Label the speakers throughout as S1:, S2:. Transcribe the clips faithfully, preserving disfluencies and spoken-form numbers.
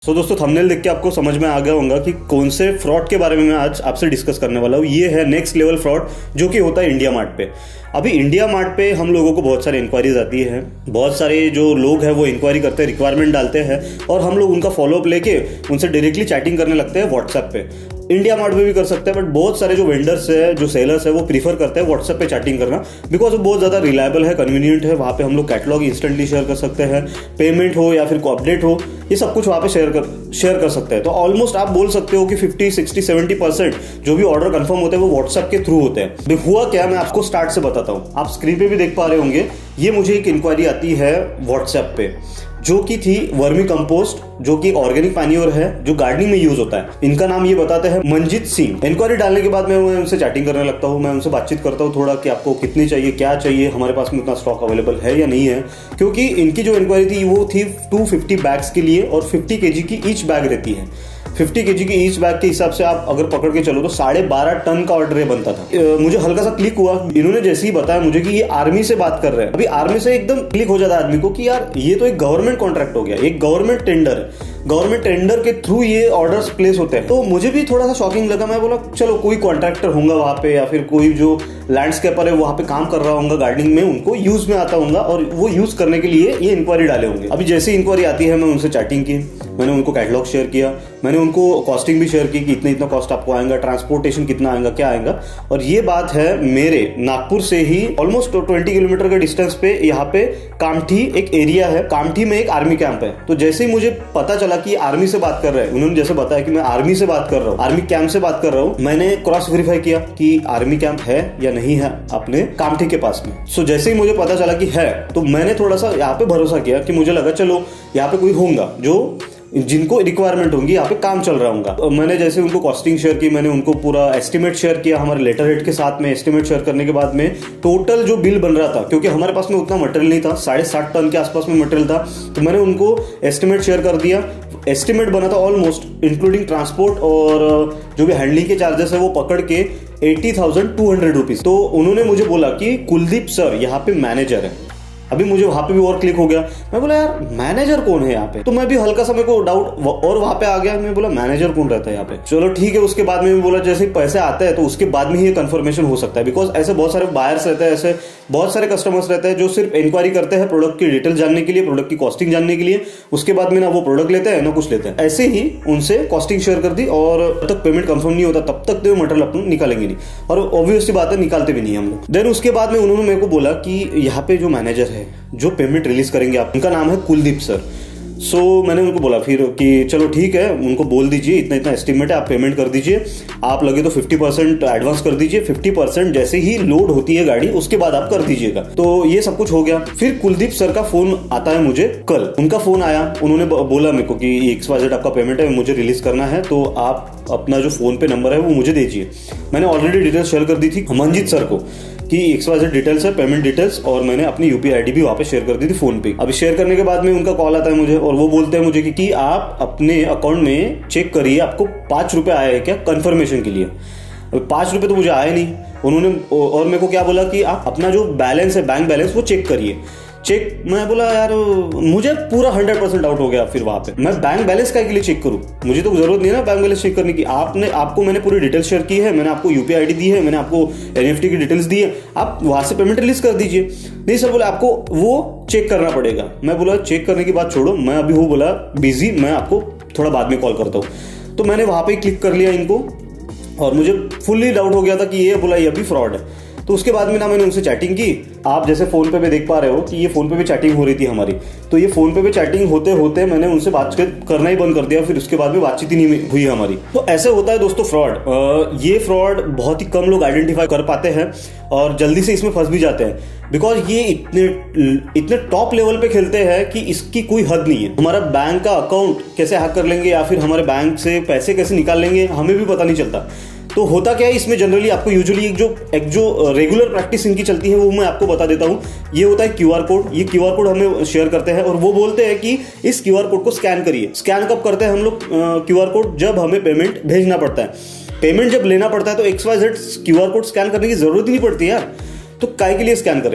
S1: सो so, दोस्तों thumbnail देख के आपको समझ में आ गया होगा कि कौन से फ्रॉड के बारे में मैं आज आपसे डिस्कस करने वाला हूँ। ये है नेक्स्ट लेवल फ्रॉड जो कि होता है इंडिया मार्ट पे। अभी इंडिया मार्ट पे हम लोगों को बहुत सारी इंक्वायरीज आती है, बहुत सारे जो लोग हैं वो इंक्वायरी करते हैं, रिक्वायरमेंट डालते हैं और हम लोग उनका फॉलोअप लेके उनसे डायरेक्टली चैटिंग करने लगते हैं व्हाट्सएप पे। इंडिया मार्ट में भी कर सकते हैं, बट बहुत सारे जो वेंडर्स है, जो सेलर्स है, वो प्रीफर करते हैं व्हाट्सएप पे चैटिंग करना, बिकॉज वो बहुत ज़्यादा रिलायबल है, कन्वीनियंट है। वहाँ पे हम लोग कैटलॉग इंस्टेंटली शेयर कर सकते हैं, पेमेंट हो या फिर कोई अपडेट हो, ये सब कुछ वहाँ पे शेयर कर शेयर कर सकते हैं। तो ऑलमोस्ट आप बोल सकते हो कि फिफ्टी सिक्सटी सेवेंटी परसेंट जो भी ऑर्डर कंफर्म होते हैं वो व्हाट्सएप के थ्रू होते हैं। हुआ क्या, मैं आपको स्टार्ट से बताता हूँ। आप स्क्रीन पे भी देख पा रहे होंगे, ये मुझे एक इंक्वायरी आती है व्हाट्सएप पे जो कि थी वर्मी कंपोस्ट, जो कि ऑर्गेनिक मैन्योर है जो गार्डनिंग में यूज होता है। इनका नाम ये बताते हैं मंजीत सिंह। इंक्वायरी डालने के बाद मैं उनसे चैटिंग करने लगता हूँ, मैं उनसे बातचीत करता हूँ थोड़ा कि आपको कितनी चाहिए, क्या चाहिए, हमारे पास में उतना स्टॉक अवेलेबल है या नहीं है। क्योंकि इनकी जो इंक्वायरी थी वो थी टू फिफ्टी बैग्स के लिए और फिफ्टी केजी की ईच बैग रहती है। फिफ्टी केजी की ईच बैग के हिसाब से आप अगर पकड़ के चलो तो साढ़े बारह टन का ऑर्डर बनता था। मुझे हल्का सा क्लिक हुआ, इन्होंने जैसे ही बताया मुझे कि ये आर्मी से बात कर रहे हैं। अभी आर्मी से एकदम क्लिक हो जाता है आदमी को कि यार ये तो एक गवर्नमेंट कॉन्ट्रैक्ट हो गया, एक गवर्नमेंट टेंडर है, गवर्नमेंट टेंडर के थ्रू ये ऑर्डर्स प्लेस होते हैं। तो मुझे भी थोड़ा सा शॉकिंग लगा। मैं बोला चलो कोई कॉन्ट्रैक्टर होगा वहां पे या फिर कोई जो लैंडस्केपर है वहां पे काम कर रहा होगा गार्डनिंग में, उनको यूज में आता होगा और वो यूज करने के लिए ये इंक्वायरी डाले होंगे। अभी जैसे इंक्वायरी आती है मैं उनसे चैटिंग की, मैंने उनको कैटलॉग शेयर किया, मैंने उनको कॉस्टिंग भी शेयर की कि इतना इतना कॉस्ट आपको आएगा, ट्रांसपोर्टेशन कितना आएगा, क्या आएगा। और ये बात है मेरे नागपुर से ही ऑलमोस्ट ट्वेंटी किलोमीटर के डिस्टेंस पे, यहाँ पे कामठी एक एरिया है, कामठी में एक आर्मी कैंप है। तो जैसे ही मुझे पता चला कि आर्मी से बात कर रहे हैं, उन्होंने जैसे बताया कि मैं आर्मी से बात कर रहा हूँ, आर्मी कैंप से बात कर रहा हूँ, मैंने क्रॉस वेरीफाई किया कि आर्मी कैंप है या नहीं है अपने कामठी के पास में। सो जैसे ही मुझे पता चला कि है तो मैंने थोड़ा सा यहाँ पे भरोसा किया कि मुझे लगा चलो यहाँ पे कोई होगा जो जिनको रिक्वायरमेंट होंगी, यहाँ पे काम चल रहा होगा। मैंने जैसे उनको कॉस्टिंग शेयर की, मैंने उनको पूरा एस्टिमेट शेयर किया हमारे लेटर हेड के साथ में। एस्टिमेट शेयर करने के बाद में टोटल जो बिल बन रहा था, क्योंकि हमारे पास में उतना मटेरियल नहीं था, साढ़े सात टन के आसपास में मटेरियल था, तो मैंने उनको एस्टिमेट शेयर कर दिया। एस्टिमेट बना था ऑलमोस्ट इंक्लूडिंग ट्रांसपोर्ट और जो भी हैंडलिंग के चार्जेस है वो पकड़ के eighty thousand two hundred rupees. तो उन्होंने मुझे बोला कि कुलदीप सर यहाँ पे मैनेजर है। अभी मुझे वहां पे भी और क्लिक हो गया, मैं बोला यार मैनेजर कौन है यहाँ पे। तो मैं भी हल्का सा मेरे को डाउट और वहां पे आ गया, मैं बोला मैनेजर कौन रहता है यहाँ पे। चलो ठीक है, उसके बाद में भी बोला जैसे पैसे आते हैं तो उसके बाद में ही कंफर्मेशन हो सकता है, बिकॉज ऐसे बहुत सारे बायर्स रहते हैं, ऐसे बहुत सारे कस्टमर्स रहते हैं जो सिर्फ इंक्वायरी करते हैं प्रोडक्ट की डिटेल जानने के लिए, प्रोडक्ट की कॉस्टिंग जानने के लिए। उसके बाद में ना वो प्रोडक्ट लेते हैं ना कुछ लेते हैं। ऐसे ही उनसे कॉस्टिंग शेयर कर दी और जब तक पेमेंट कंफर्म नहीं होता तब तक तो मटेरियल अपन निकालेंगे नहीं, और ऑब्वियसली बात है निकालते भी नहीं हम लोग। देन उसके बाद में उन्होंने मेरे को बोला कि यहाँ पे जो मैनेजर है जो पेमेंट रिलीज करेंगे आप, उनका नाम है कुलदीप सर। सो so, मैंने उनको बोला फिर कि चलो ठीक है, उनको बोल दीजिए इतना इतना एस्टिमेट है, आप पेमेंट कर दीजिए, आप लगे तो फिफ्टी परसेंट एडवांस कर दीजिए, फिफ्टी परसेंट जैसे ही लोड होती है गाड़ी उसके बाद आप कर दीजिएगा। तो ये सब कुछ हो गया। फिर कुलदीप सर का फोन आता है मुझे कल, उनका फोन आया, उन्होंने बोला मेरे को कि एक्स वाई जेड आपका पेमेंट है, मुझे रिलीज करना है, तो आप अपना जो फोन पे नंबर है वो मुझे दीजिए। मैंने ऑलरेडी डिटेल्स शेयर कर दी थी मंजीत सर को कि एक्स वाई जेड डिटेल्स है, पेमेंट डिटेल्स, और मैंने अपनी यूपीआई आईडी भी वहां पे शेयर कर दी थी फोन पे। अभी शेयर करने के बाद में उनका कॉल आता है मुझे और वो बोलते हैं मुझे कि, कि आप अपने अकाउंट में चेक करिए आपको पांच रुपए आए हैं क्या कंफर्मेशन के लिए। अभी पांच रुपए तो मुझे आए नहीं। उन्होंने और मेरे को क्या बोला कि आप अपना जो बैलेंस है, बैंक बैलेंस, वो चेक करिए। चेक, मैं बोला यार मुझे पूरा हंड्रेड परसेंट डाउट हो गया। फिर वहां पे मैं बैंक बैलेंस का के लिए चेक करूं, मुझे तो जरूरत नहीं है ना बैंक बैलेंस चेक करने की। आपने आपको मैंने पूरी डिटेल्स शेयर की है, मैंने आपको यूपीआई आईडी दी है, मैंने आपको एनईएफटी की डिटेल्स दी है, आप वहां से पेमेंट रिलीज कर दीजिए। नहीं सर बोले आपको वो चेक करना पड़ेगा। मैं बोला चेक करने की बात छोड़ो, मैं अभी हूँ बोला बिजी, मैं आपको थोड़ा बाद में कॉल करता हूँ। तो मैंने वहां पर क्लिक कर लिया इनको और मुझे फुल्ली डाउट हो गया था कि ये बोला ये अभी फ्रॉड है। तो उसके बाद में ना मैंने उनसे चैटिंग की। आप जैसे फोन पे भी देख पा रहे हो कि ये फोन पे भी चैटिंग हो रही थी हमारी, तो ये फोन पे भी चैटिंग होते होते मैंने उनसे बात करना ही बंद कर दिया। फिर उसके बाद में बातचीत ही नहीं हुई हमारी। तो ऐसे होता है दोस्तों फ्रॉड। ये फ्रॉड बहुत ही कम लोग आइडेंटिफाई कर पाते हैं और जल्दी से इसमें फंस भी जाते हैं, बिकॉज ये इतने इतने टॉप लेवल पे खेलते हैं कि इसकी कोई हद नहीं है। हमारा बैंक का अकाउंट कैसे हैक कर लेंगे या फिर हमारे बैंक से पैसे कैसे निकाल लेंगे हमें भी पता नहीं चलता। तो होता क्या है इसमें, जनरली आपको यूजुअली एक जो एक जो रेगुलर प्रैक्टिस इनकी चलती है वो मैं आपको बता देता हूँ। ये होता है क्यूआर कोड। ये क्यूआर कोड हमें शेयर करते हैं और वो बोलते हैं कि इस क्यूआर कोड को स्कैन करिए। स्कैन कब करते हैं हम लोग क्यूआर कोड? जब हमें पेमेंट भेजना पड़ता है, पेमेंट जब लेना पड़ता है तो X Y Z QR code scan करने की जरूरत ही नहीं पड़ती यार। तो काय के लिए स्कैन करें?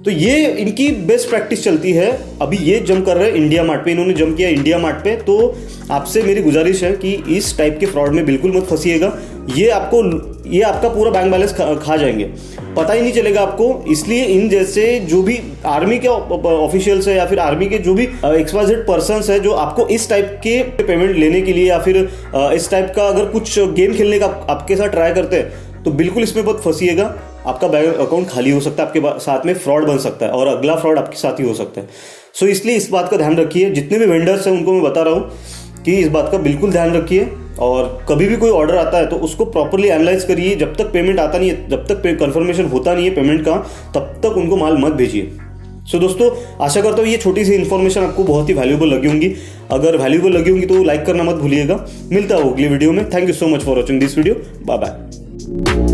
S1: तो ये इनकी बेस्ट प्रैक्टिस चलती है। अभी ये जंप कर रहे हैं इंडिया मार्ट पे, इन्होंने जंप किया इंडिया मार्ट पे। तो आपसे मेरी गुजारिश है कि इस टाइप के फ्रॉड में बिल्कुल मत फंसिएगा। ये आपको ये आपका पूरा बैंक बैलेंस खा, खा जाएंगे, पता ही नहीं चलेगा आपको। इसलिए इन जैसे जो भी आर्मी के ऑफिशियल्स है या फिर आर्मी के जो भी एक्सवाइजेड पर्सन्स है जो आपको इस टाइप के पेमेंट लेने के लिए या फिर इस टाइप का अगर कुछ गेम खेलने का आपके साथ ट्राई करते हैं तो बिल्कुल इसमें बहुत फंसिएगा। आपका बैंक अकाउंट खाली हो सकता है, आपके साथ में फ्रॉड बन सकता है और अगला फ्रॉड आपके साथ ही हो सकता है। सो so, इसलिए इस बात का ध्यान रखिए। जितने भी वेंडर्स हैं उनको मैं बता रहा हूँ कि इस बात का बिल्कुल ध्यान रखिए और कभी भी कोई ऑर्डर आता है तो उसको प्रॉपरली एनालाइज करिए। जब तक पेमेंट आता नहीं है, जब तक कंफर्मेशन होता नहीं है पेमेंट का, तब तक उनको माल मत भेजिए। सो so, दोस्तों आशा करता हूँ ये छोटी सी इन्फॉर्मेशन आपको बहुत ही वैल्यूएबल लगी होंगी। अगर वैल्यूएबल लगी होंगी तो लाइक करना मत भूलिएगा। मिलता है अगली वीडियो में। Thank you so much for watching this video. Bye bye.